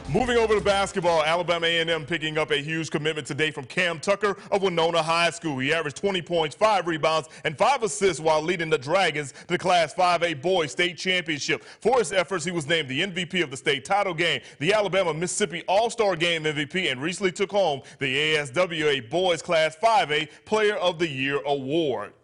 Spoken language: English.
Moving over to basketball, Alabama A&M picking up a huge commitment today from Tucke of Wenonah High School. He averaged 20 points, 5 rebounds, and 5 assists while leading the Dragons to the Class 5A Boys State Championship. For his efforts, he was named the MVP of the state title game, the Alabama-Mississippi All-Star Game MVP, and recently took home the ASWA Boys Class 5A Player of the Year award.